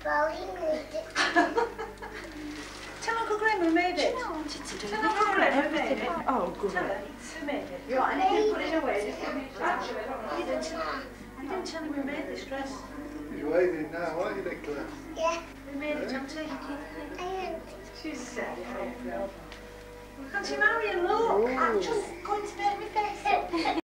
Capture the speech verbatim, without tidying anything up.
Well, he made it. Tell Uncle Graham who made it. I wanted to do Tell Uncle Graham who made it. Oh, good. Tell her who made it. You want anything, put it away. Just give me a chance. You didn't tell, you didn't tell him who made this dress. You're waving now, aren't you, Nicola? Yeah. Who made it, Auntie? And She's sad. Auntie Marion, look! I'm just going to make me face it.